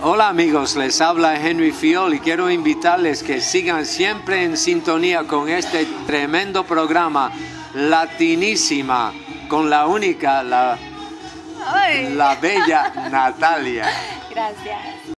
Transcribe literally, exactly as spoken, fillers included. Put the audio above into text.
Hola amigos, les habla Henry Fiol y quiero invitarles que sigan siempre en sintonía con este tremendo programa Latinísima, con la única, la, la bella Natalia. Gracias.